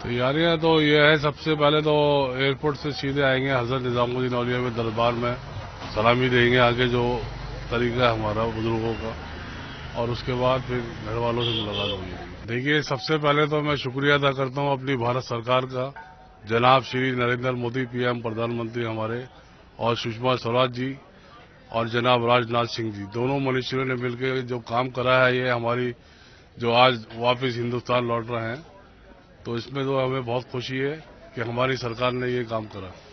तैयारियां तो ये है, सबसे पहले तो एयरपोर्ट से सीधे आएंगे हजरत निजामुद्दीन औलिया में दरबार में सलामी देंगे, आगे जो तरीका है हमारा बुजुर्गों का, और उसके बाद फिर घर वालों से मुलाकात होगी। देखिए, सबसे पहले तो मैं शुक्रिया अदा करता हूं अपनी भारत सरकार का, जनाब श्री नरेंद्र मोदी पीएम प्रधानमंत्री हमारे, और सुषमा स्वराज जी और जनाब राजनाथ सिंह जी, दोनों मनुष्यों ने मिलकर जो काम करा है, ये हमारी जो आज वापस हिंदुस्तान लौट रहे हैं, तो इसमें तो हमें बहुत खुशी है कि हमारी सरकार ने ये काम करा।